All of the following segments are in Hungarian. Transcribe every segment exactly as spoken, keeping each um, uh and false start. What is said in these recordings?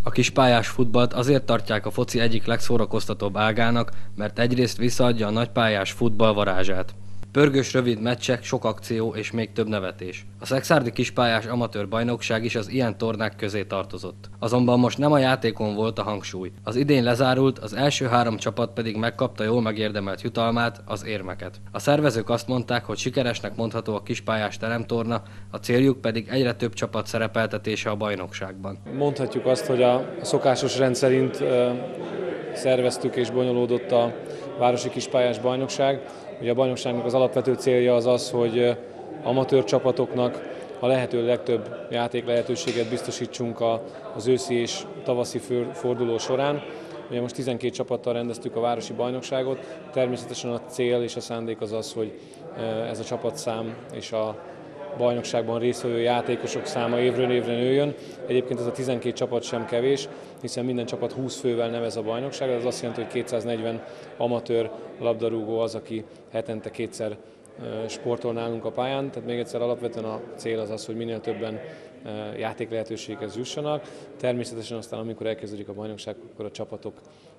A kispályás futballt azért tartják a foci egyik legszórakoztatóbb ágának, mert egyrészt visszaadja a nagypályás futball varázsát. Pörgős rövid meccsek, sok akció és még több nevetés. A szekszárdi kispályás amatőr bajnokság is az ilyen tornák közé tartozott. Azonban most nem a játékon volt a hangsúly. Az idén lezárult, az első három csapat pedig megkapta jól megérdemelt jutalmát, az érmeket. A szervezők azt mondták, hogy sikeresnek mondható a kispályás teremtorna, a céljuk pedig egyre több csapat szerepeltetése a bajnokságban. Mondhatjuk azt, hogy a szokásos rend szerint szerveztük és bonyolódott a városi kispályás bajnokság. Ugye a bajnokságnak az alapvető célja az az, hogy amatőr csapatoknak a lehető legtöbb játék lehetőséget biztosítsunk az őszi és tavaszi forduló során. Ugye most tizenkét csapattal rendeztük a városi bajnokságot, természetesen a cél és a szándék az az, hogy ez a csapatszám és a bajnokságban résztvevő játékosok száma évről évre nőjön. Egyébként ez a tizenkét csapat sem kevés, hiszen minden csapat húsz fővel nevez a bajnokság, ez azt jelenti, hogy kétszáznegyven amatőr labdarúgó az, aki hetente kétszer sportol nálunk a pályán. Tehát még egyszer alapvetően a cél az az, hogy minél többen játék lehetőséghez jussanak. Természetesen aztán, amikor elkezdődik a bajnokság, akkor a csapatok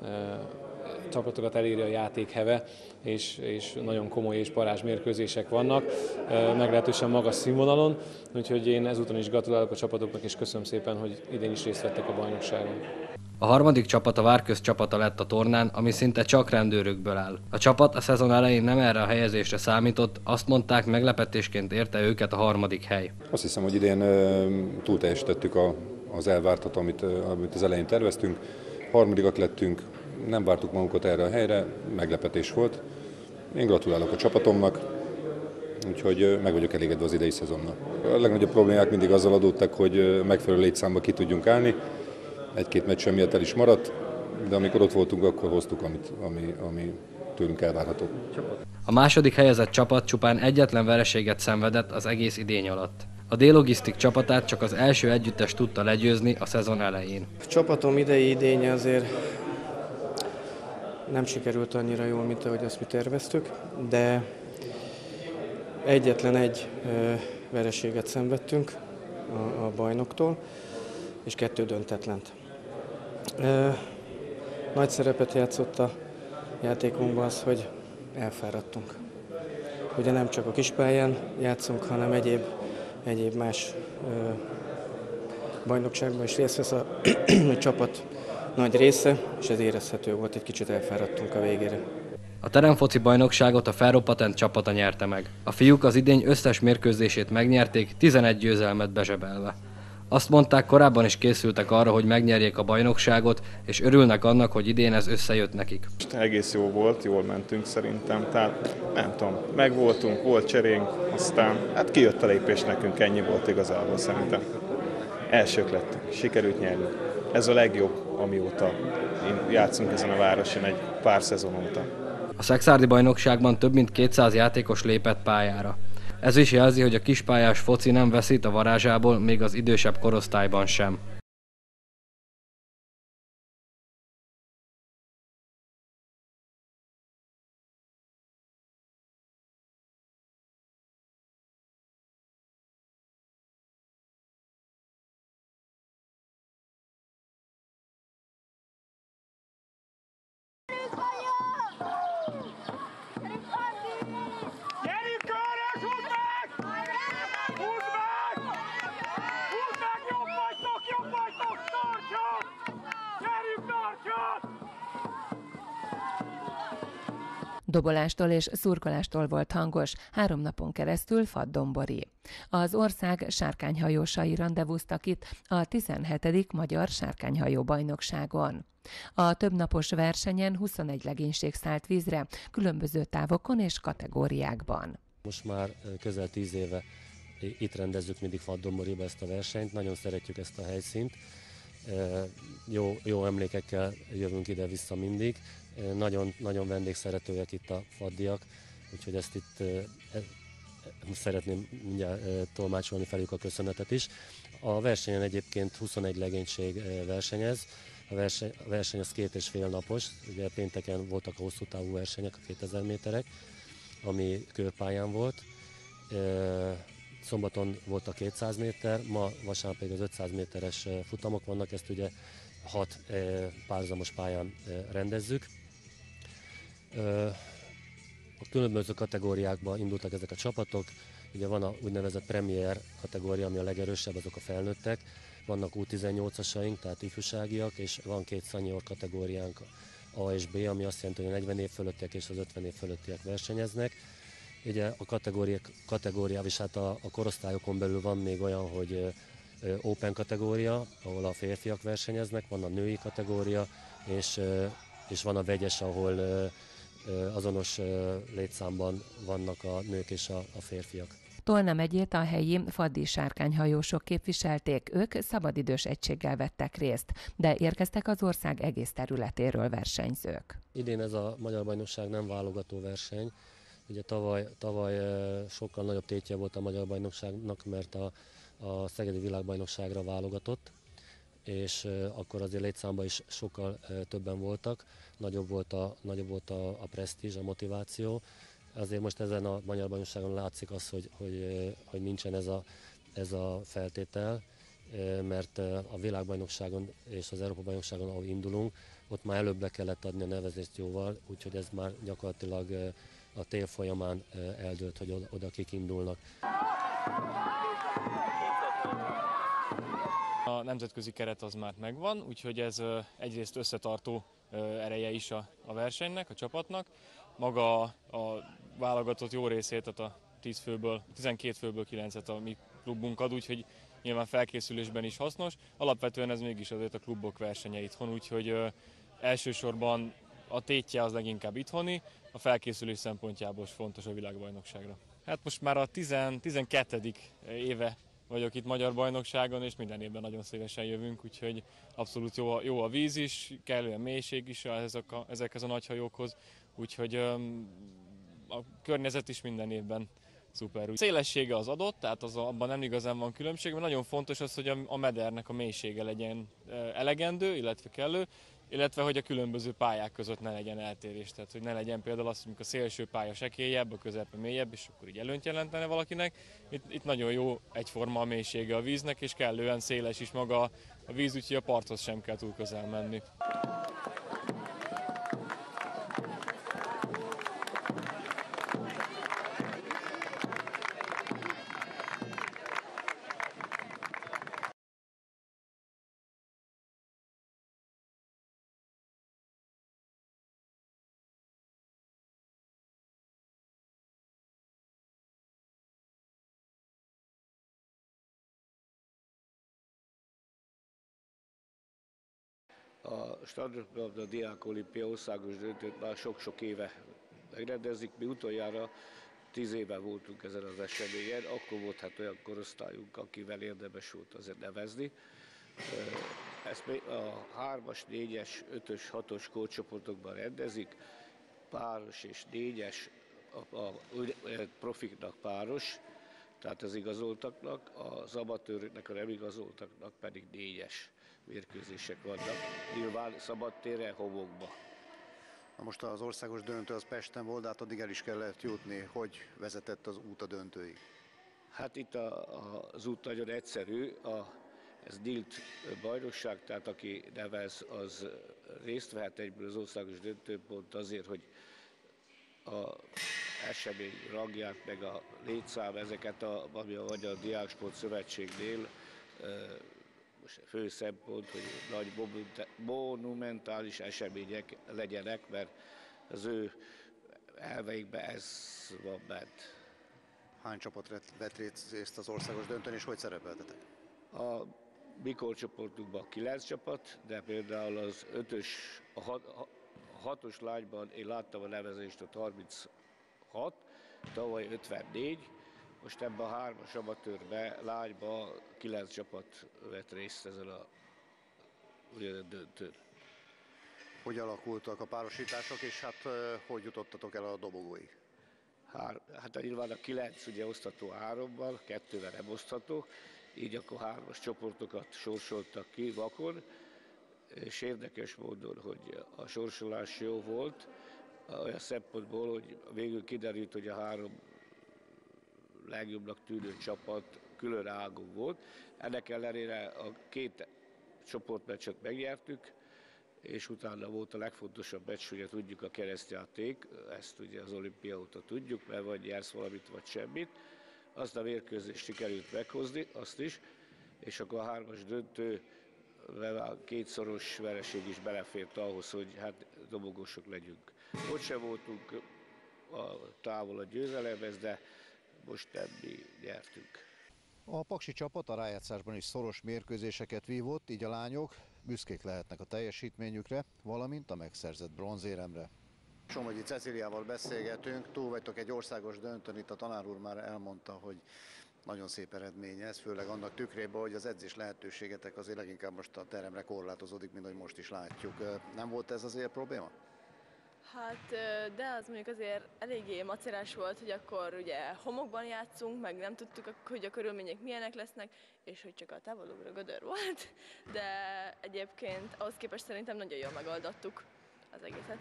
csapatokat eléri a játékheve, és, és nagyon komoly és parázs mérkőzések vannak, meglehetősen magas színvonalon, úgyhogy én ezúton is gratulálok a csapatoknak, és köszönöm szépen, hogy idén is részt vettek a bajnokságon. A harmadik csapat a Várköz csapata lett a tornán, ami szinte csak rendőrökből áll. A csapat a szezon elején nem erre a helyezésre számított, azt mondták, meglepetésként érte őket a harmadik hely. Azt hiszem, hogy idén túl teljesítettük a, az elvártat, amit, amit az elején terveztünk. Harmadikak lettünk, nem vártuk magunkat erre a helyre, meglepetés volt. Én gratulálok a csapatomnak, úgyhogy meg vagyok elégedve az idei szezonnal. A legnagyobb problémák mindig azzal adódtak, hogy megfelelő létszámba ki tudjunk állni. Egy-két meccs miatt el is maradt, de amikor ott voltunk, akkor hoztuk, amit, ami, ami tőlünk elvárható. A második helyezett csapat csupán egyetlen vereséget szenvedett az egész idény alatt. A D-Logisztik csapatát csak az első együttes tudta legyőzni a szezon elején. A csapatom idei idénye azért nem sikerült annyira jól, mint ahogy azt mi terveztük, de egyetlen egy vereséget szenvedtünk a, a bajnoktól, és kettő döntetlent. Nagy szerepet játszott a játékunkban az, hogy elfáradtunk. Ugye nem csak a kispályán játszunk, hanem egyéb, egyéb más ö, bajnokságban is részt vesz a, a csapat nagy része, és ez érezhető volt, egy kicsit elfáradtunk a végére. A teremfoci bajnokságot a Ferropatent csapata nyerte meg. A fiúk az idény összes mérkőzését megnyerték, tizenegy győzelmet bezsebelve. Azt mondták, korábban is készültek arra, hogy megnyerjék a bajnokságot, és örülnek annak, hogy idén ez összejött nekik. Egész jó volt, jól mentünk szerintem, tehát nem tudom, megvoltunk, volt cserénk, aztán hát kijött a lépés nekünk, ennyi volt igazából szerintem. Elsők lettünk, sikerült nyerni. Ez a legjobb, amióta játszunk ezen a városon egy pár szezon óta. A szekszárdi bajnokságban több mint kétszáz játékos lépett pályára. Ez is jelzi, hogy a kispályás foci nem veszít a varázsából, még az idősebb korosztályban sem. Dobolástól és szurkolástól volt hangos, három napon keresztül Faddon-Bori. Az ország sárkányhajósai randevúztak itt a tizenhetedik Magyar Sárkányhajó Bajnokságon. A többnapos versenyen huszonegy legénység szállt vízre, különböző távokon és kategóriákban. Most már közel tíz éve itt rendezzük mindig Faddon-Boriba ezt a versenyt, nagyon szeretjük ezt a helyszínt. Jó, jó emlékekkel jövünk ide-vissza mindig. Nagyon, nagyon vendégszeretőek itt a faddiak, úgyhogy ezt itt e, szeretném mindjárt e, tolmácsolni felük a köszönetet is. A versenyen egyébként huszonegy legénység versenyez, a verseny, a verseny az két és fél napos, ugye pénteken voltak a hosszú távú versenyek, a kétezer méterek, ami kőpályán volt. E, szombaton volt a kétszáz méter, ma vasárnap pedig az ötszáz méteres futamok vannak, ezt ugye hat párhuzamos pályán rendezzük. A különböző kategóriákban indultak ezek a csapatok, ugye van a úgynevezett Premier kategória, ami a legerősebb, azok a felnőttek, vannak U tizennyolcasaink, tehát ifjúságiak, és van két senior kategóriánk, A és B, ami azt jelenti, hogy a negyven év fölöttiek és az ötven év fölöttiek versenyeznek. Ugye a kategóriák, kategóriá, és hát a, a korosztályokon belül van még olyan, hogy Open kategória, ahol a férfiak versenyeznek, van a női kategória, és, és van a vegyes, ahol azonos létszámban vannak a nők és a, a férfiak. Tolna megyét a helyi faddi sárkányhajósok képviselték, ők szabadidős egységgel vettek részt, de érkeztek az ország egész területéről versenyzők. Idén ez a magyar bajnokság nem válogató verseny. Ugye tavaly, tavaly sokkal nagyobb tétje volt a magyar bajnokságnak, mert a, a Szegedi Világbajnokságra válogatott, és akkor azért létszámban is sokkal többen voltak, nagyobb volt a, nagyobb volt a, a presztízs, a motiváció. Azért most ezen a magyar bajnokságon látszik az, hogy, hogy, hogy nincsen ez a, ez a feltétel, mert a világbajnokságon és az Európa-bajnokságon, ahol indulunk, ott már előbb be kellett adni a nevezést jóval, úgyhogy ez már gyakorlatilag a tél folyamán eldőlt, hogy oda, oda kik indulnak. A nemzetközi keret az már megvan, úgyhogy ez egyrészt összetartó ereje is a, a versenynek, a csapatnak. Maga a, a válogatott jó részét, tehát a tíz főből, tizenkét főből kilencet a mi klubunk ad, úgyhogy nyilván felkészülésben is hasznos. Alapvetően ez mégis azért a klubok versenye itthon, úgyhogy ö, elsősorban a tétje az leginkább itthoni, a felkészülés szempontjából is fontos a világbajnokságra. Hát most már a tizenkettedik éve vagyok itt magyar bajnokságon, és minden évben nagyon szívesen jövünk, úgyhogy abszolút jó a, jó a víz is, kellően mélység is ezek a, ezekhez a nagyhajókhoz, úgyhogy öm, a környezet is minden évben szuper. A szélessége az adott, tehát az abban nem igazán van különbség, mert nagyon fontos az, hogy a, a medernek a mélysége legyen elegendő, illetve kellő, illetve hogy a különböző pályák között ne legyen eltérés, tehát hogy ne legyen például az, hogy a szélső pálya sekélyebb, a közepe mélyebb, és akkor így előnyt jelentene valakinek. Itt, itt nagyon jó egyforma a mélysége a víznek, és kellően széles is maga a víz, úgyhogy a parthoz sem kell túl közel menni. A Strandlabda Diák Olimpia országos döntőt már sok-sok éve megrendezik. Mi utoljára tíz éve voltunk ezen az eseményen, akkor volt hát olyan korosztályunk, akivel érdemes volt azért nevezni. Ezt a hármas, négyes, ötös, hatos kórcsoportokban rendezik, páros és négyes, a, a, a profiknak páros, tehát az igazoltaknak, az amatőröknek, a nem igazoltaknak pedig négyes mérkőzések vannak, nyilván szabadtérre, homokba. Na most az országos döntő az Pesten volt, de hát addig el is kellett jutni. Hogy vezetett az út a döntőig? Hát itt a, a, az út nagyon egyszerű, a, ez nyílt bajnokság, tehát aki nevez, az részt vehet egyből az országos döntőn, pont azért, hogy a esemény rangját, meg a létszám, ezeket, a, ami a Magyar Diáksport Szövetségnél most fő szempont, hogy nagy monumentális események legyenek, mert az ő elveikben ez van bent. Hány csapat vett részt az országos döntőn, és hogy szerepeltetek? A mi csoportunkban kilenc csapat, de például az ötös, a, hat, a hatos lányban én láttam a nevezést, ott harminchat, tavaly ötvennégy, most ebben a hármas amatőrben, lányban kilenc csapat vett részt ezen a döntőn. Hogy alakultak a párosítások, és hát hogy jutottatok el a dobogóig? Hár, hát nyilván a kilenc ugye osztható hárommal, kettővel nem osztható, így akkor hármas csoportokat sorsoltak ki vakon, és érdekes módon, hogy a sorsolás jó volt, olyan szempontból, hogy végül kiderült, hogy a három legjobbnak tűnő csapat külön ágon volt. Ennek ellenére a két csoportmeccset megnyertük, és utána volt a legfontosabb meccs, ugye tudjuk a keresztjáték, ezt ugye az olimpia óta tudjuk, mert vagy nyersz valamit, vagy semmit. Azt a mérkőzést sikerült meghozni, azt is, és akkor a hármas döntő, a kétszoros vereség is belefért ahhoz, hogy hát dobogósok legyünk. Ott sem voltunk a távol a győzelemhez, de most nem mi nyertünk. A paksi csapat a rájátszásban is szoros mérkőzéseket vívott, így a lányok büszkék lehetnek a teljesítményükre, valamint a megszerzett bronzéremre. Somogyi Ceciliával beszélgetünk, túl vagytok egy országos döntőn, itt a tanár úr már elmondta, hogy nagyon szép eredmény ez, főleg annak tükrében, hogy az edzés lehetőségetek azért leginkább most a teremre korlátozódik, mint ahogy most is látjuk. Nem volt ez azért probléma? Hát, de az mondjuk azért eléggé macerás volt, hogy akkor ugye homokban játszunk, meg nem tudtuk, hogy a körülmények milyenek lesznek, és hogy csak a távolugró gödör volt, de egyébként ahhoz képest szerintem nagyon jól megoldottuk az egészet.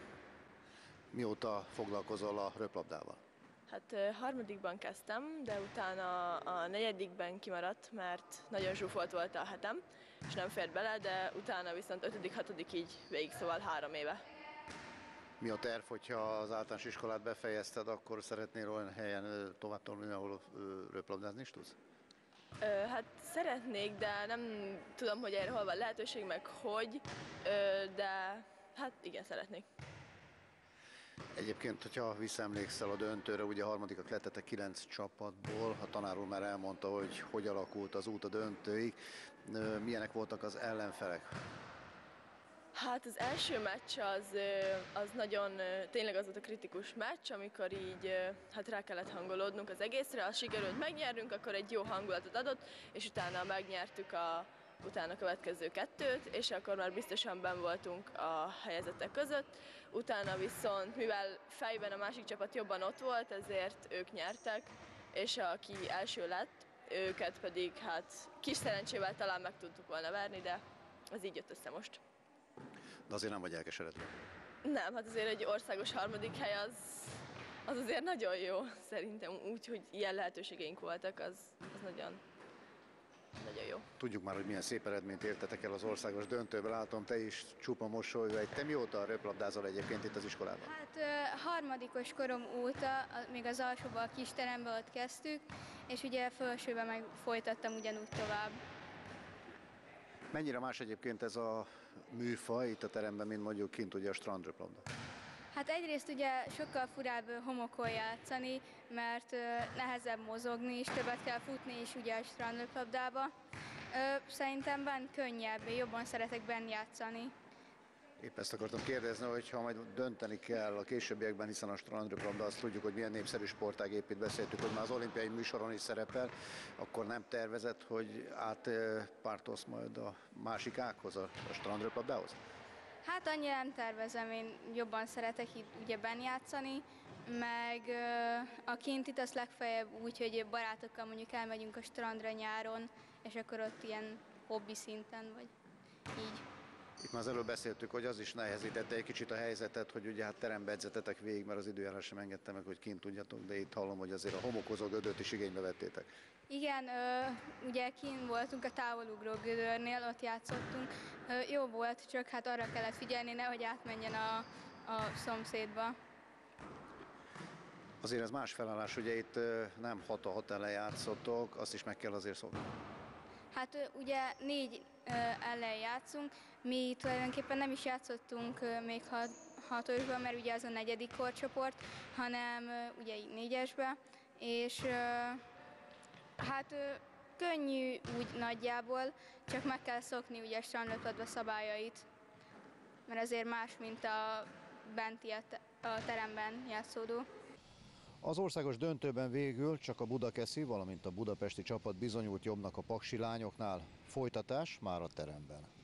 Mióta foglalkozol a röplabdával? Hát harmadikban kezdtem, de utána a negyedikben kimaradt, mert nagyon zsúfolt volt a hetem, és nem fért bele, de utána viszont ötödik, hatodik így végig, szóval három éve. Mi a terv, hogyha az általános iskolát befejezted, akkor szeretnél olyan helyen tovább tanulni, ahol röplabdázni is tudsz? Ö, hát szeretnék, de nem tudom, hogy erre hol van lehetőség, meg hogy, ö, de hát igen, szeretnék. Egyébként, hogyha visszaemlékszel a döntőre, ugye a harmadikak lettetek kilenc csapatból, a tanár úr már elmondta, hogy hogy alakult az út a döntőig. Milyenek voltak az ellenfelek? Hát az első meccs az, az nagyon, tényleg az volt a kritikus meccs, amikor így hát rá kellett hangolódnunk az egészre, azt sikerült megnyernünk, akkor egy jó hangulatot adott, és utána megnyertük a utána következő kettőt, és akkor már biztosan benn voltunk a helyezettek között. Utána viszont, mivel fejben a másik csapat jobban ott volt, ezért ők nyertek, és aki első lett, őket pedig hát kis szerencsével talán meg tudtuk volna verni, de az így jött össze most. De azért nem vagy elkeseredve? Nem, hát azért egy országos harmadik hely az, az azért nagyon jó, szerintem úgy, hogy ilyen lehetőségeink voltak, az, az nagyon, nagyon jó. Tudjuk már, hogy milyen szép eredményt értetek el az országos döntőben, látom, te is csupa mosolyva. Te mióta röplabdázol egyébként itt az iskolában? Hát harmadikos korom óta, még az alsóban a kis teremben ott kezdtük, és ugye felsőben meg folytattam ugyanúgy tovább. Mennyire más egyébként ez a műfaj itt a teremben, mint mondjuk kint ugye a strandröplabda? Hát egyrészt ugye sokkal furább homokon játszani, mert nehezebb mozogni, és többet kell futni is ugye a strandröplabdába. Szerintem benn könnyebb, jobban szeretek benn játszani. Épp ezt akartam kérdezni, hogy ha majd dönteni kell a későbbiekben, hiszen a strandröplabda, azt tudjuk, hogy milyen népszerű sportág, épp itt beszéltük, hogy már az olimpiai műsoron is szerepel, akkor nem tervezett, hogy átpártolsz majd a másik ághoz, a strandröplabdához? Hát annyira nem tervezem, én jobban szeretek itt ugye benn játszani, meg a kintit azt legfeljebb úgy, hogy barátokkal mondjuk elmegyünk a strandra nyáron, és akkor ott ilyen hobbi szinten, vagy így. Itt már az előbb beszéltük, hogy az is nehezítette egy kicsit a helyzetet, hogy ugye hát terembe edzetetek végig, mert az időjárás sem engedte meg, hogy kint tudjatok, de itt hallom, hogy azért a homokozó gödört is igénybe vettétek. Igen, ugye kint voltunk a távolugró gödörnél, ott játszottunk. Jó volt, csak hát arra kellett figyelni, nehogy átmenjen a, a szomszédba. Azért ez más felállás, ugye itt nem hat a hat ellen játszottok, azt is meg kell azért szokni. Hát ugye négy ellen játszunk, mi tulajdonképpen nem is játszottunk még hatosban, mert ugye az a negyedik korcsoport, hanem ugye így négyesbe, és hát könnyű úgy nagyjából, csak meg kell szokni ugye a strandröplabda szabályait, mert azért más, mint a benti a teremben játszódó. Az országos döntőben végül csak a budakeszi, valamint a budapesti csapat bizonyult jobbnak a paksi lányoknál. Folytatás már a teremben.